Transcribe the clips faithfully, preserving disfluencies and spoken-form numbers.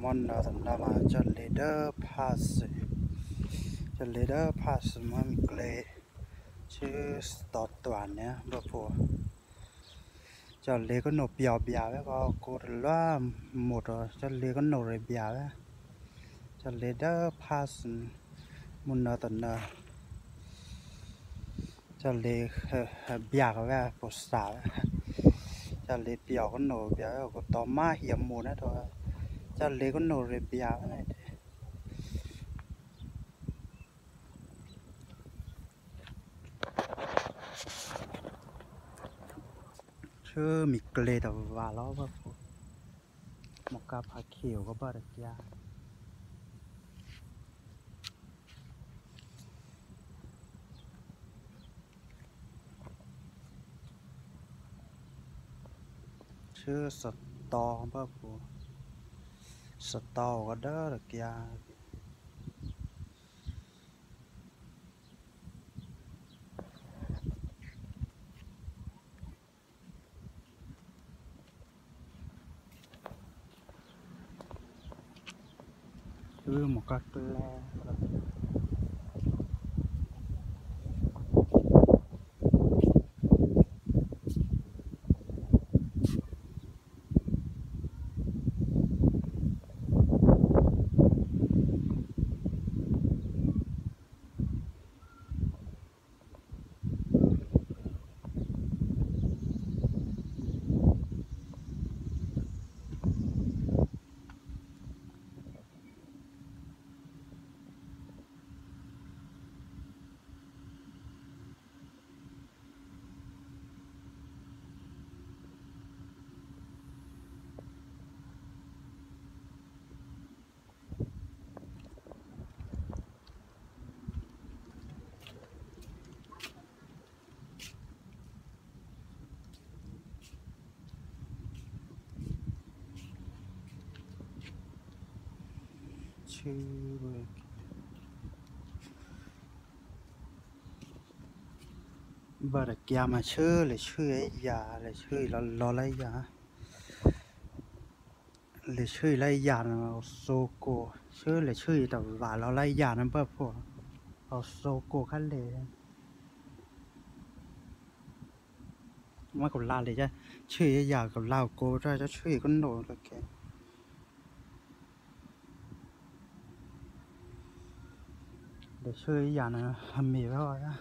món nào thằng nào mà cho leader pass cho leader pass mà mình lấy chứ start toàn nhé bữa phụ cho lấy cái nộp bèo bèo ấy có cô là một rồi cho lấy cái nộp rồi bèo ấy cho leader pass món nào thằng nào cho lấy bèo cái phụ sao cho lấy bèo cái nộp bèo có tóm má hiểm một đấy thôi cho lấy cái nộp rồi bèo này chứ mình lấy đầu vào đó bữa phụ một cặp hạt khiêu có bao được kia chứ sọt to bữa phụ sọt to có đỡ được kia chứ một cặp le chứ bữa được kia mà chứ lại chứ ấy già lại chứ lo lo lấy già lại chứ lấy già nó số cổ chứ lại chứ tao và lo lấy già nó bữa phụ ở số cổ khá lệ mà còn laเลยchứ chứ ấy già còn lao cổ ra cho chứ con nổ được kìa để chứ ấy già nó mì thôi á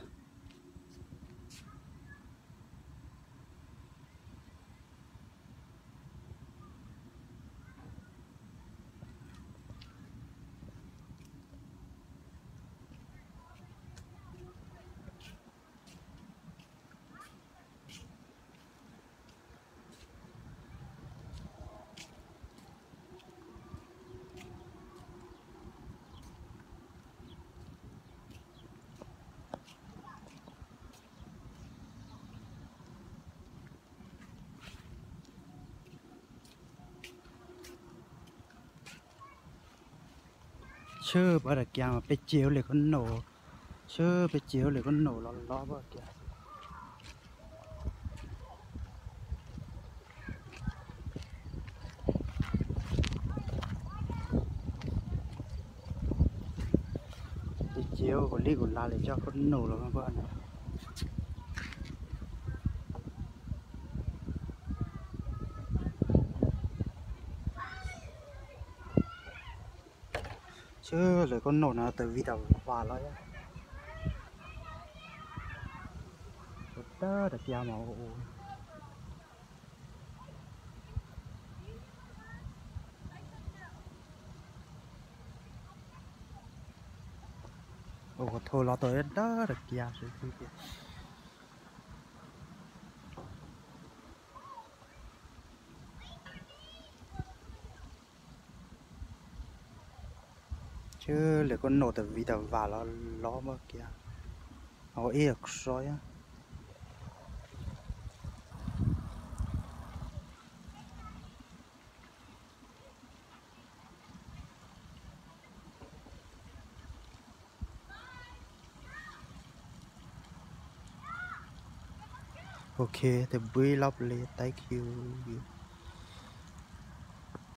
chứ bữa được kia mà bị chiếu lại con nổ chứ bị chiếu lại con nổ lo lo bữa kia bị chiếu còn đi còn la lại cho con nổ rồi các bạn chứ lại con nổ nào từ vi đầu vào đó đó được kia mà ồ thôi lo tới đó được kia rồi kia chứ lại con nổ từ vi đầu vào nó lo mà kia họ ý được rồi á ok thì vui lovely thank you